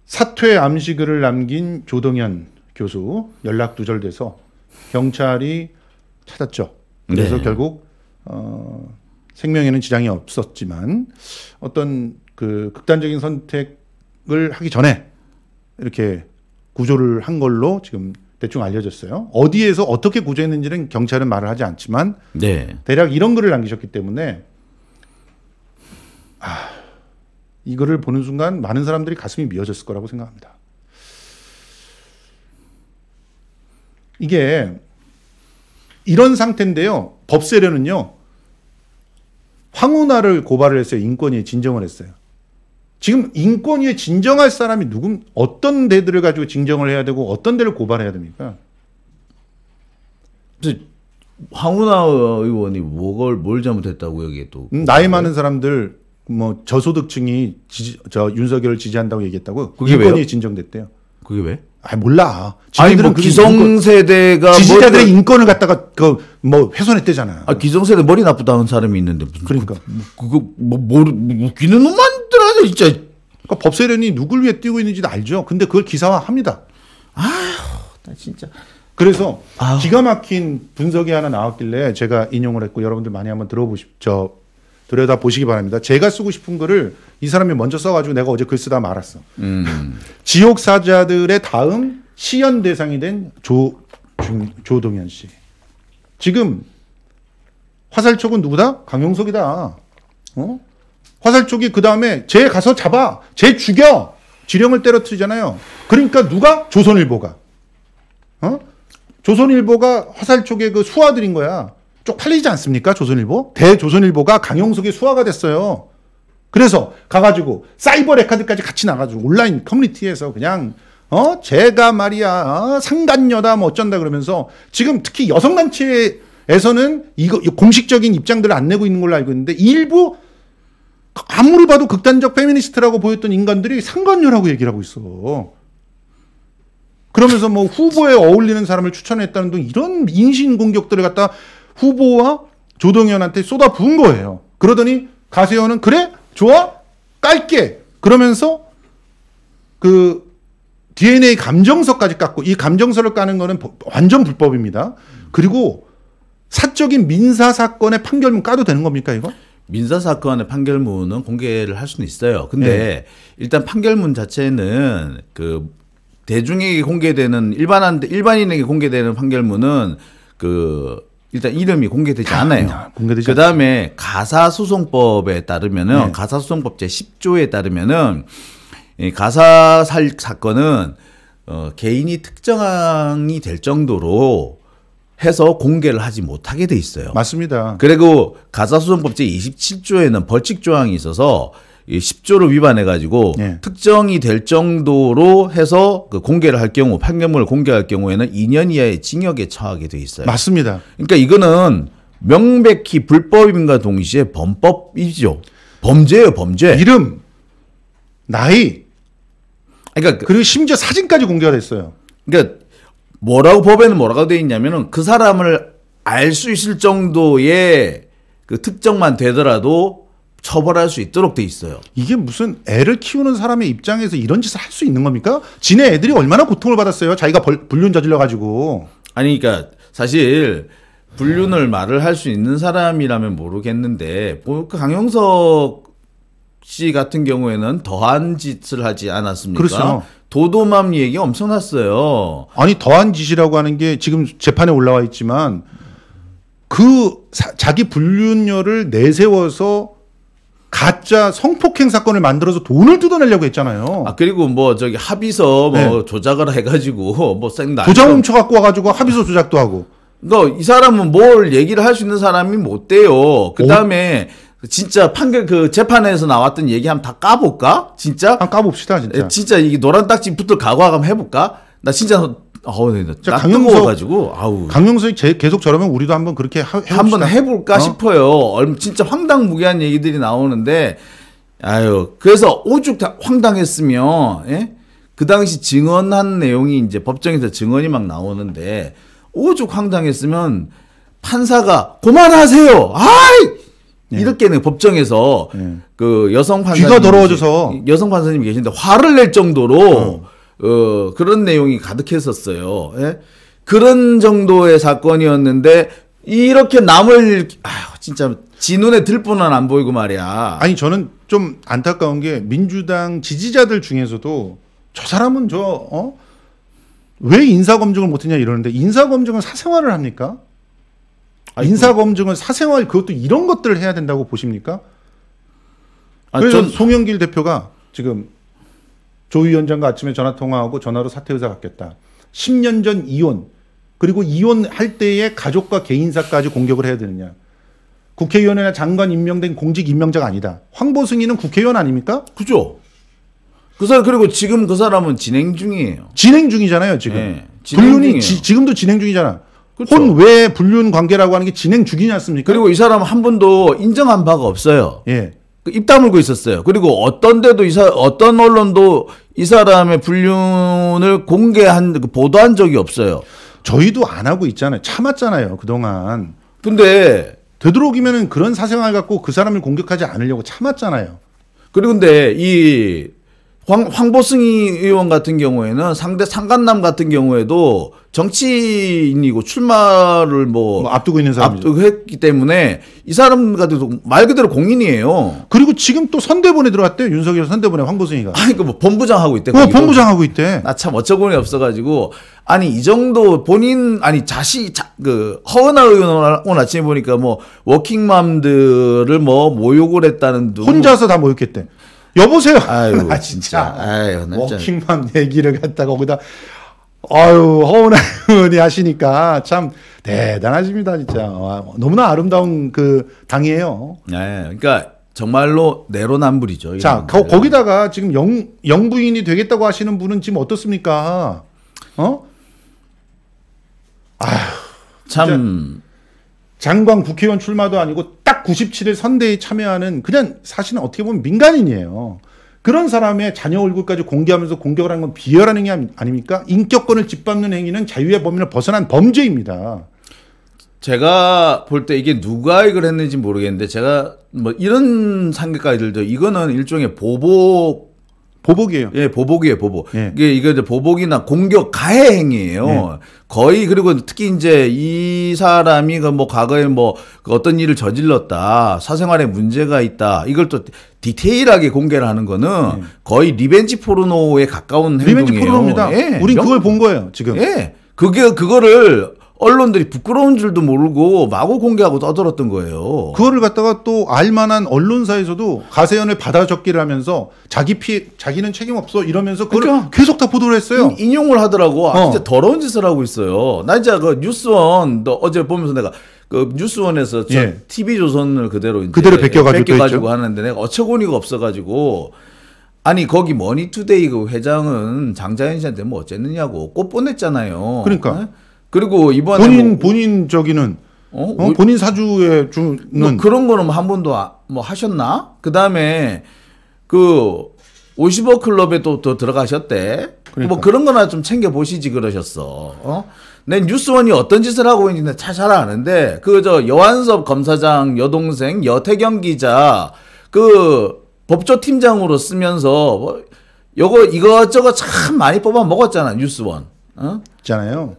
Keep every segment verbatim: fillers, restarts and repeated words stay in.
사퇴 암시글을 남긴 조동현 교수 연락 두절돼서 경찰이 찾았죠. 그래서 네. 결국 어, 생명에는 지장이 없었지만 어떤 그 극단적인 선택을 하기 전에 이렇게 구조를 한 걸로 지금 대충 알려졌어요. 어디에서 어떻게 구조했는지는 경찰은 말을 하지 않지만 네. 대략 이런 글을 남기셨기 때문에 아, 이거를 보는 순간 많은 사람들이 가슴이 미어졌을 거라고 생각합니다. 이게 이런 상태인데요. 법세련은요. 황운하를 고발을 했어요. 인권위에 진정을 했어요. 지금 인권위에 진정할 사람이 누군 어떤 데들을 가지고 진정을 해야 되고 어떤 데를 고발해야 됩니까? 황운하 의원이 뭘, 뭘 잘못했다고 여기에 또 음, 나이 많은 사람들 뭐 저소득층이 지지, 저 윤석열을 지지한다고 얘기했다고 그게 인권위에 왜요? 진정됐대요. 그게 왜? 아 몰라. 아니 뭐 기성세대가 지지자들의 뭐 인권을 갖다가 그 뭐 훼손했대잖아. 아 기성세대 머리 나쁘다는 사람이 있는데 무슨 그러니까 그, 그거 뭐 모르 웃기는 놈만들 하죠 진짜. 그러니까 법세련이 누굴 위해 뛰고 있는지도 알죠. 근데 그걸 기사화합니다. 아휴, 나 진짜. 그래서 아휴. 기가 막힌 분석이 하나 나왔길래 제가 인용을 했고 여러분들 많이 한번 들어보시, 저 들여다 보시기 바랍니다. 제가 쓰고 싶은 글을 이 사람이 먼저 써가지고 내가 어제 글 쓰다 말았어. 음. 지옥사자들의 다음 시연 대상이 된 조, 조동현 씨. 지금 화살촉은 누구다? 강용석이다. 어? 화살촉이 그 다음에 쟤 가서 잡아. 쟤 죽여. 지령을 때려뜨리잖아요. 그러니까 누가? 조선일보가. 어? 조선일보가 화살촉의 그 수하들인 거야. 쪽팔리지 않습니까? 조선일보? 대조선일보가 강용석의 수하가 됐어요. 그래서 가가지고 사이버 레카드까지 같이 나가지고 온라인 커뮤니티에서 그냥 어 제가 말이야 어? 상간녀다 뭐 어쩐다 그러면서 지금 특히 여성단체에서는 이거 공식적인 입장들을 안 내고 있는 걸로 알고 있는데 일부 아무리 봐도 극단적 페미니스트라고 보였던 인간들이 상간녀라고 얘기를 하고 있어. 그러면서 뭐 후보에 어울리는 사람을 추천했다는 등 이런 인신공격들을 갖다 후보와 조동현한테 쏟아 부은 거예요. 그러더니 가세현은 그래? 좋아? 깔게. 그러면서 그 디엔에이 감정서까지 깠고 이 감정서를 까는 거는 완전 불법입니다. 그리고 사적인 민사사건의 판결문 까도 되는 겁니까 이거? 민사사건의 판결문은 공개를 할 수는 있어요. 근데 네. 일단 판결문 자체는 그 대중에게 공개되는 일반한 일반인에게 공개되는 판결문은 그 일단 이름이 공개되지 않아요. 그 다음에 가사소송법에 따르면은 네. 가사소송법 제십 조에 따르면은 이 가사 살 사건은 어, 개인이 특정이 될 정도로 해서 공개를 하지 못하게 돼 있어요. 맞습니다. 그리고 가사소송법 제이십칠 조에는 벌칙 조항이 있어서 이 십 조를 위반해 가지고 네. 특정이 될 정도로 해서 그 공개를 할 경우 판결문을 공개할 경우에는 이 년 이하의 징역에 처하게 돼 있어요. 맞습니다. 그러니까 이거는 명백히 불법임과 동시에 범법이죠. 범죄예요, 범죄. 이름, 나이, 그러니까 그리고 심지어 사진까지 공개가 됐어요. 그러니까 뭐라고 법에는 뭐라고 돼 있냐면은 그 사람을 알 수 있을 정도의 그 특정만 되더라도 처벌할 수 있도록 돼 있어요. 이게 무슨 애를 키우는 사람의 입장에서 이런 짓을 할 수 있는 겁니까? 지네 애들이 얼마나 고통을 받았어요. 자기가 벌, 불륜 저질러 가지고. 아니 그러니까 사실 불륜을 말을 할 수 있는 사람이라면 모르겠는데 뭐 강용석 씨 같은 경우에는 더한 짓을 하지 않았습니까? 그렇죠. 도도맘 얘기 엄청났어요. 아니 더한 짓이라고 하는 게 지금 재판에 올라와 있지만 그 사, 자기 불륜녀를 내세워서 가짜 성폭행 사건을 만들어서 돈을 뜯어내려고 했잖아요. 아 그리고 뭐 저기 합의서 뭐 네. 조작을 해가지고 뭐 쌩 도장 훔쳐 갖고 와가지고 합의서 조작도 하고. 그러니까 이 사람은 뭘 얘기를 할 수 있는 사람이 못 돼요. 그 다음에 진짜 판결 그 재판에서 나왔던 얘기 한번 다 까볼까? 진짜? 한번 까봅시다 진짜. 진짜 이게 노란 딱지 붙을 각오 한번 해볼까? 나 진짜 어우 네, 나 뜨거워가지고 아우. 강용석이 계속 저러면 우리도 한번 그렇게 하, 해봅시다. 한번 해볼까 어? 싶어요. 진짜 황당무계한 얘기들이 나오는데 아유 그래서 오죽 다 황당했으면 예? 그 당시 증언한 내용이 이제 법정에서 증언이 막 나오는데 오죽 황당했으면 판사가 그만하세요. 아이 네. 이렇게는 법정에서 네. 그 여성 판사님 귀가 더러워져서 여성 판사님이 계신데 화를 낼 정도로 어, 어 그런 내용이 가득했었어요. 예? 그런 정도의 사건이었는데 이렇게 남을 아휴 진짜 지 눈에 들 뿐은 안 보이고 말이야. 아니 저는 좀 안타까운 게 민주당 지지자들 중에서도 저 사람은 저 어? 왜 인사검증을 못했냐 이러는데 인사검증은 사생활을 합니까? 아이고. 인사검증은 사생활 그것도 이런 것들을 해야 된다고 보십니까? 아, 그래서 전- 송영길 대표가 지금 조 위원장과 아침에 전화통화하고 전화로 사퇴 의사 갖겠다. 십 년 전 이혼 그리고 이혼할 때의 가족과 개인사까지 공격을 해야 되느냐. 국회의원이나 장관 임명된 공직 임명자가 아니다. 황보승이는 국회의원 아닙니까? 그죠? 그 사람 그리고 지금 그 사람은 진행 중이에요. 진행 중이잖아요, 지금. 네, 진행 불륜이 중이에요. 지, 지금도 진행 중이잖아. 그렇죠. 혼외 불륜 관계라고 하는 게 진행 중이지 않습니까? 그리고 이 사람은 한 번도 인정한 바가 없어요. 예. 그 입 다물고 있었어요. 그리고 어떤 데도 이사 어떤 언론도 이 사람의 불륜을 공개한 그 보도한 적이 없어요. 저희도 안 하고 있잖아요. 참았잖아요, 그동안. 근데 되도록이면은 그런 사생활 갖고 그 사람을 공격하지 않으려고 참았잖아요. 그리고 근데 이 황, 황보승이 의원 같은 경우에는 상대 상간남 같은 경우에도 정치인이고 출마를 뭐, 뭐 앞두고 있는 사람이죠. 앞두고 했기 때문에 이 사람 같은 경우 말 그대로 공인이에요. 그리고 지금 또 선대본에 들어갔대요. 윤석열 선대본에 황보승이가. 아니 그 뭐 본부장 하고 있대. 어, 본부장 하고 있대. 나 참 어처구니 없어가지고 아니 이 정도 본인 아니 자시 자, 그 허은하 의원 오늘 아침에 보니까 뭐 워킹맘들을 뭐 모욕을 했다는 둥. 혼자서 다 모였겠대. 여보세요. 아유 아, 진짜. 아유 나 진짜. 워킹맘 얘기를 갖다가 거기다 아유 허은하 의원이 하시니까 참 대단하십니다 진짜. 와, 너무나 아름다운 그 당이에요. 네, 그러니까 정말로 내로남불이죠. 자 이런 거, 분들은. 거기다가 지금 영 영부인이 되겠다고 하시는 분은 지금 어떻습니까? 어? 아휴 참 장관 국회의원 출마도 아니고 딱 구십칠 일 선대에 참여하는 그냥 사실은 어떻게 보면 민간인이에요. 그런 사람의 자녀 얼굴까지 공개하면서 공격을 하는 건 비열한 행위 아닙니까? 인격권을 짓밟는 행위는 자유의 범위를 벗어난 범죄입니다. 제가 볼 때 이게 누가 이걸 했는지 모르겠는데 제가 뭐 이런 생각까지 들죠. 이거는 일종의 보복 보복이에요. 예, 보복이에요, 보복. 예. 이게 이게 이제 보복이나 공격 가해 행위예요. 예. 거의 그리고 특히 이제 이 사람이 그 뭐 과거에 뭐그 어떤 일을 저질렀다, 사생활에 문제가 있다. 이걸 또 디테일하게 공개를 하는 거는 예. 거의 리벤지 포르노에 가까운 리벤지 행동이에요. 포르노입니다. 예. 우린 명- 그걸 본 거예요, 지금. 예. 그게 그거를 언론들이 부끄러운 줄도 모르고 마구 공개하고 떠들었던 거예요. 그거를 갖다가 또 알만한 언론사에서도 가세연을 받아 적기를 하면서 자기 피해, 자기는 책임 없어 이러면서 그걸 그러니까. 계속 다 보도를 했어요. 인- 인용을 하더라고. 아, 어. 진짜 더러운 짓을 하고 있어요. 나 진짜 그 뉴스원 너 어제 보면서 내가 그 뉴스원에서 저 예. 티비조선을 그대로 이제 그대로 베껴가지고 또 베껴가지고 있죠. 하는데 내가 어처구니가 없어가지고 아니 거기 머니투데이 그 회장은 장자연 씨한테 뭐 어쨌느냐고 꽃 보냈잖아요. 그러니까. 예? 그리고 이번에 본인 뭐, 본인 저기는 어? 어? 본인 사주에 주는 뭐 그런 거는 한 번도 아- 뭐 하셨나? 그 다음에 그 오십억 클럽에 또, 또 들어가셨대. 그러니까. 뭐 그런 거나 좀 챙겨 보시지 그러셨어. 어? 내 뉴스원이 어떤 짓을 하고 있는지 잘, 잘 아는데 그 저 여한섭 검사장 여동생 여태경 기자 그 법조 팀장으로 쓰면서 뭐 요거 이것저것 참 많이 뽑아 먹었잖아 뉴스원. 어? 있잖아요.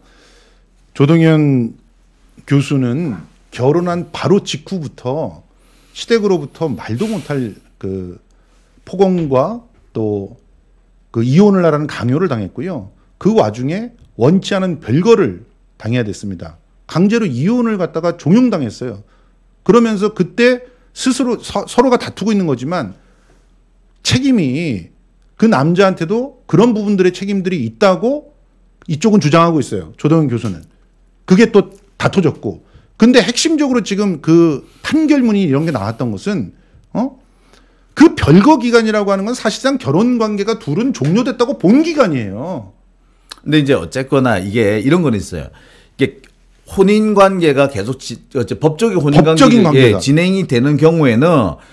조동현 교수는 결혼한 바로 직후부터 시댁으로부터 말도 못할 그 폭언과 또 그 이혼을 하라는 강요를 당했고요. 그 와중에 원치 않은 별거를 당해야 됐습니다. 강제로 이혼을 갖다가 종용당했어요. 그러면서 그때 스스로 서, 서로가 다투고 있는 거지만 책임이 그 남자한테도 그런 부분들의 책임들이 있다고 이쪽은 주장하고 있어요. 조동현 교수는. 그게 또 다퉈졌고. 근데 핵심적으로 지금 그 판결문이 이런 게 나왔던 것은 어? 그 별거 기간이라고 하는 건 사실상 결혼 관계가 둘은 종료됐다고 본 기간이에요. 근데 이제 어쨌거나 이게 이런 건 있어요. 이게 혼인 관계가 계속 지, 어째 법적인 혼인 법적인 관계가 관계가. 예, 진행이 되는 경우에는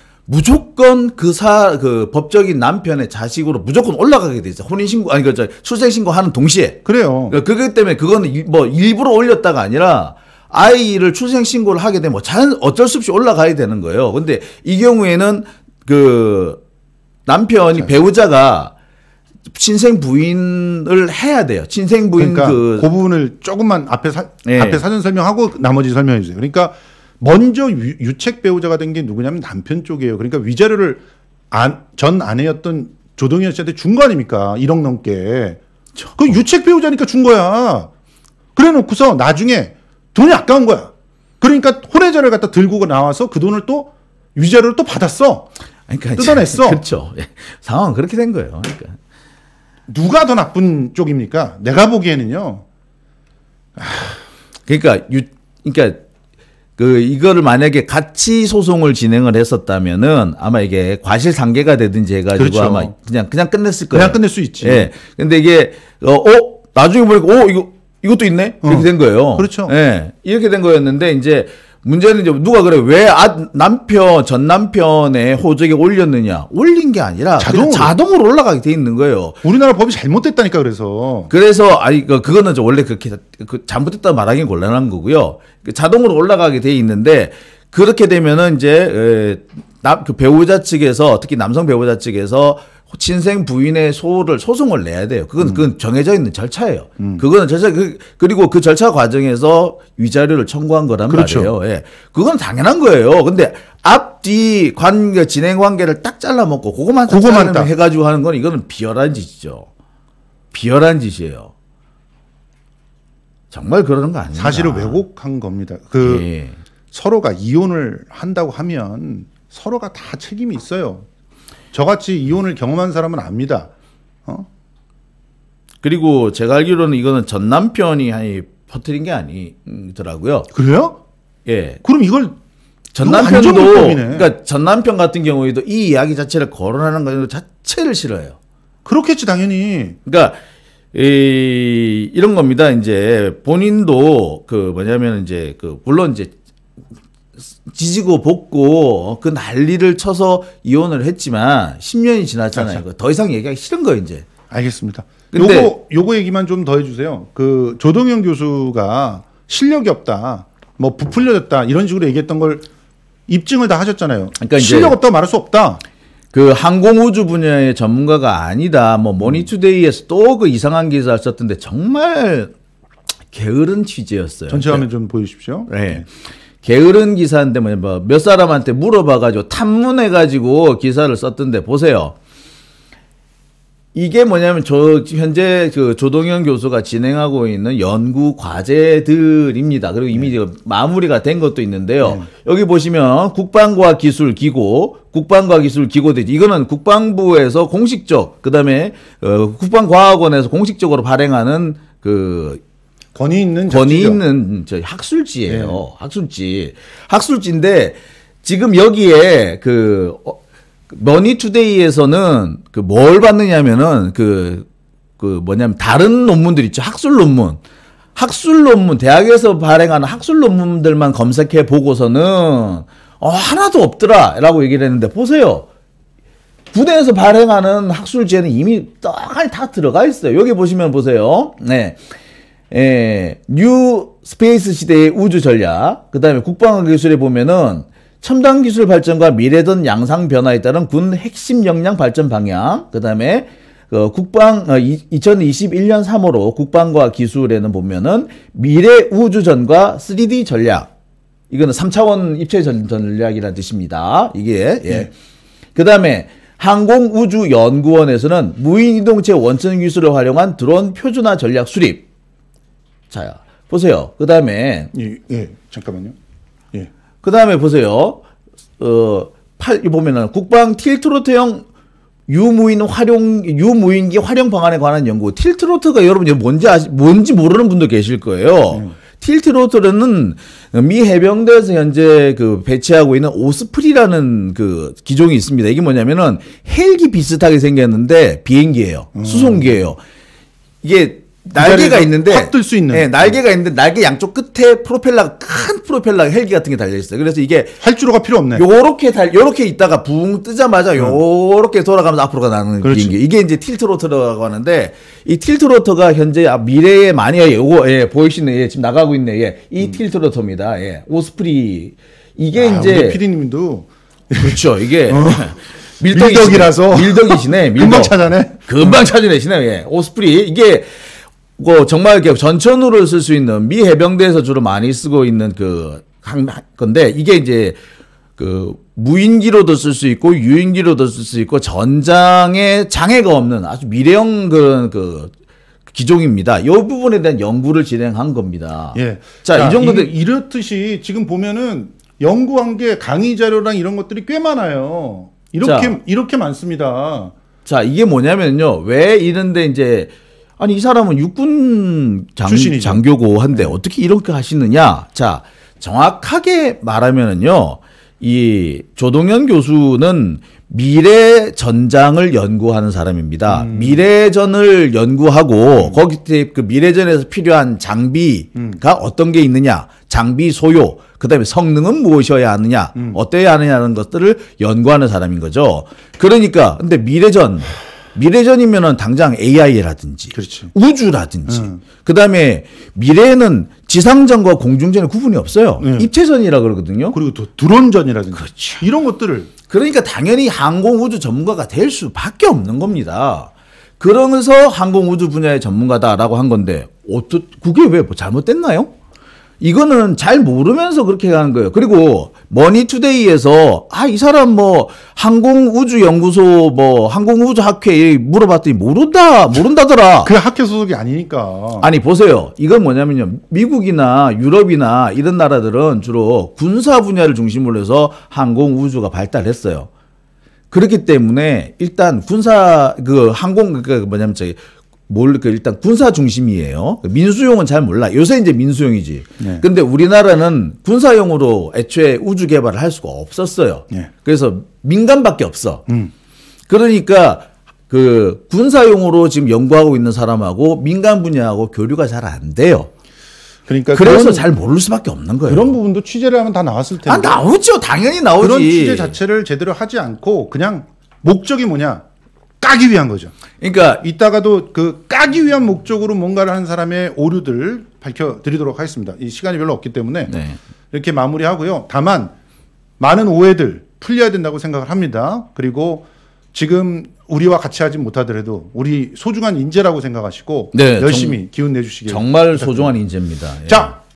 무조건 그 사 그 법적인 남편의 자식으로 무조건 올라가게 돼 있어. 혼인 신고 아니 그저 출생 신고하는 동시에. 그래요. 그러니까 그것 때문에 그거는 일- 뭐 일부러 올렸다가 아니라 아이를 출생 신고를 하게 되면 자연 어쩔 수 없이 올라가야 되는 거예요. 근데 이 경우에는 그 남편이 배우자가 친생 부인을 해야 돼요. 친생 부인 그러니까 그, 그 부분을 조금만 앞에 사, 네. 앞에 사전 설명하고 나머지 설명해 주세요. 그러니까 먼저 유, 유책 배우자가 된 게 누구냐면 남편 쪽이에요. 그러니까 위자료를 안, 전 아내였던 조동현 씨한테 준 거 아닙니까? 일억 넘게. 그 유책 배우자니까 준 거야. 그래 놓고서 나중에 돈이 아까운 거야. 그러니까 혼외자를 갖다 들고 나와서 그 돈을 또 위자료를 또 받았어. 그러니까 뜯어냈어. 그렇죠. 상황은 그렇게 된 거예요. 그러니까. 누가 더 나쁜 쪽입니까? 내가 보기에는요. 그러니까 유, 그러니까 그 이거를 만약에 같이 소송을 진행을 했었다면은 아마 이게 과실상계가 되든지 해가지고 그렇죠. 아마 그냥 그냥 끝냈을 거예요. 그냥 끝낼 수 있지. 예. 근데 이게 어, 어 나중에 보니까 어 이거 이것도 있네 이렇게 어. 된 거예요. 그렇죠. 예. 이렇게 된 거였는데 이제 문제는 이제 누가 그래 왜 아, 남편 전 남편의 호적에 올렸느냐 올린 게 아니라 자동으로. 자동으로 올라가게 돼 있는 거예요. 우리나라 법이 잘못됐다니까 그래서. 그래서 아니 그 그거는 저 원래 그렇게 그 잘못됐다 말하기는 곤란한 거고요. 그 자동으로 올라가게 돼 있는데 그렇게 되면은 이제 남 그 배우자 측에서 특히 남성 배우자 측에서 친생 부인의 소를 소송을 내야 돼요. 그건 그건 정해져 있는 절차예요. 음. 그거는 절차 그, 그리고 그 절차 과정에서 위자료를 청구한 거란 그렇죠. 말이에요. 예. 그건 당연한 거예요. 근데 앞뒤 관계 진행 관계를 딱 잘라 먹고 그것만 딱 그것만 딱 해가지고 하는 건 이거는 비열한 짓이죠. 비열한 짓이에요. 정말 그러는 거 아닙니다. 사실을 왜곡한 겁니다. 그 예. 서로가 이혼을 한다고 하면 서로가 다 책임이 있어요. 저같이 이혼을 경험한 사람은 압니다. 어? 그리고 제가 알기로는 이거는 전 남편이 아니 퍼뜨린 게 아니더라고요. 그래요? 예. 그럼 이걸 전 이거 완전 남편도 불법이네. 그러니까 전 남편 같은 경우에도 이 이야기 자체를 거론하는 거 자체를 싫어해요. 그렇겠지 당연히. 그러니까 이, 이런 겁니다. 이제 본인도 그 뭐냐면 이제 그 물론 이제 지지고 볶고 그 난리를 쳐서 이혼을 했지만 십 년이 지났잖아요. 그렇죠. 더 이상 얘기하기 싫은 거예요, 이제. 알겠습니다. 근데- 요거 요거 얘기만 좀 더 해주세요. 그 조동현 교수가 실력이 없다, 뭐 부풀려졌다 이런 식으로 얘기했던 걸 입증을 다 하셨잖아요. 그러니까 이제 실력 없다 말할 수 없다. 그 항공우주 분야의 전문가가 아니다. 뭐 모니투데이에서 또 그 이상한 기사를 썼던데 정말 게으른 취재였어요. 전체 화면 좀 보여주십시오. 네. 게으른 기사인데 뭐 몇 사람한테 물어봐가지고 탐문해가지고 기사를 썼던데 보세요. 이게 뭐냐면 저 현재 그 조동현 교수가 진행하고 있는 연구 과제들입니다. 그리고 이미 네. 마무리가 된 것도 있는데요. 네. 여기 보시면 국방과학기술기고, 국방과학기술기고대 이거는 국방부에서 공식적, 그다음에 어, 국방과학원에서 공식적으로 발행하는 그 권위 있는 권위 잡지죠. 있는 저 학술지예요. 네. 학술지. 학술지인데 지금 여기에 그 어, 머니투데이에서는 그 뭘 받느냐면은 그, 그 뭐냐면 다른 논문들 있죠. 학술 논문. 학술 논문, 대학에서 발행하는 학술 논문들만 검색해 보고서는 어, 하나도 없더라. 라고 얘기를 했는데 보세요. 군대에서 발행하는 학술지에는 이미 떡하니 다 들어가 있어요. 여기 보시면 보세요. 네. 예, 뉴 스페이스 시대의 우주 전략. 그 다음에 국방과 기술에 보면은 첨단 기술 발전과 미래전 양상 변화에 따른 군 핵심 역량 발전 방향. 그 다음에 어, 국방 어, 이천이십일 년 삼월호 국방과 기술에는 보면은 미래 우주전과 쓰리디 전략. 이거는 삼 차원 입체 전략이라는 뜻입니다. 이게 예. 네. 그 다음에 항공우주연구원에서는 무인이동체 원천 기술을 활용한 드론 표준화 전략 수립. 자, 보세요. 그 다음에 예, 예, 잠깐만요. 예. 그 다음에 보세요. 어, 팔, 보면은 국방 틸트로트형 유무인 활용, 유무인기 활용 방안에 관한 연구. 틸트로트가 여러분 뭔지 아시, 뭔지 모르는 분도 계실 거예요. 음. 틸트로트는 미 해병대에서 현재 그 배치하고 있는 오스프리라는 그 기종이 있습니다. 이게 뭐냐면은 헬기 비슷하게 생겼는데 비행기예요. 음. 수송기예요. 이게 날개가 있는데 확 뜰 수 있는. 네, 날개가 있는데 날개 양쪽 끝에 프로펠러 큰 프로펠러 헬기 같은 게 달려 있어요. 그래서 이게 활주로가 필요 없네. 요렇게 달 요렇게 있다가 붕 뜨자마자 요렇게 돌아가면서 앞으로 나가는 그렇지. 비행기. 이게 이제 틸트 로터라고 하는데 이 틸트 로터가 현재 미래의 많이 요거 예, 보이시네. 예, 지금 나가고 있네. 예. 이 음. 틸트 로터입니다. 예. 오스프리 이게 아, 이제 피디님도 그렇죠. 이게 어. 밀덕이시네. 밀덕이라서 밀덕이시네. 밀덕. 금방 찾아내. 금방 찾아내시네. 예. 오스프리 이게 뭐 정말 이렇게 전천후를 쓸 수 있는 미 해병대에서 주로 많이 쓰고 있는 그 한 건데 이게 이제 그 무인기로도 쓸 수 있고 유인기로도 쓸 수 있고 전장에 장애가 없는 아주 미래형 그런 그 기종입니다. 이 부분에 대한 연구를 진행한 겁니다. 예. 자, 자, 이 정도 되 이렇듯이 지금 보면은 연구한 게 강의 자료랑 이런 것들이 꽤 많아요. 이렇게 자, 이렇게 많습니다. 자, 이게 뭐냐면요. 왜 이런데 이제 아니 이 사람은 육군 장, 장교고 한데 네. 어떻게 이렇게 하시느냐? 자, 정확하게 말하면은요. 이 조동현 교수는 미래 전장을 연구하는 사람입니다. 음. 미래전을 연구하고 음. 거기 그 미래전에서 필요한 장비가 음. 어떤 게 있느냐, 장비 소요, 그다음에 성능은 무엇이어야 하느냐, 음. 어때야 하느냐는 것들을 연구하는 사람인 거죠. 그러니까 근데 미래전 미래전이면은 당장 에이아이라든지 그렇죠. 우주라든지 음. 그다음에 미래에는 지상전과 공중전의 구분이 없어요. 음. 입체전이라 그러거든요. 그리고 또 드론전이라든지 그렇죠. 이런 것들을 그러니까 당연히 항공우주 전문가가 될 수밖에 없는 겁니다. 그러면서 항공우주 분야의 전문가다라고 한 건데 어떠, 그게 왜 뭐 잘못됐나요? 이거는 잘 모르면서 그렇게 하는 거예요. 그리고 머니투데이에서 아, 이 사람 뭐 항공우주연구소 뭐 항공우주학회 물어봤더니 모른다 모른다더라. 그 학회 소속이 아니니까. 아니 보세요. 이건 뭐냐면요. 미국이나 유럽이나 이런 나라들은 주로 군사 분야를 중심으로 해서 항공우주가 발달했어요. 그렇기 때문에 일단 군사 그 항공 그 뭐냐면 저기 뭘, 그, 일단 군사 중심이에요. 민수용은 잘 몰라. 요새 이제 민수용이지. 네. 근데 우리나라는 군사용으로 애초에 우주 개발을 할 수가 없었어요. 네. 그래서 민간밖에 없어. 음. 그러니까 그 군사용으로 지금 연구하고 있는 사람하고 민간 분야하고 교류가 잘 안 돼요. 그러니까 그래서 그런, 잘 모를 수밖에 없는 거예요. 그런 부분도 취재를 하면 다 나왔을 텐데. 아, 나오죠. 당연히 나오지. 그런 취재 자체를 제대로 하지 않고 그냥 목적이 뭐냐? 까기 위한 거죠. 그러니까 이따가도 그 까기 위한 목적으로 뭔가를 하는 사람의 오류들을 밝혀드리도록 하겠습니다. 이 시간이 별로 없기 때문에 네. 이렇게 마무리하고요. 다만 많은 오해들 풀려야 된다고 생각을 합니다. 그리고 지금 우리와 같이 하지 못하더라도 우리 소중한 인재라고 생각하시고 네, 열심히 정, 기운 내주시길 정말 부탁드립니다. 소중한 인재입니다. 예. 자.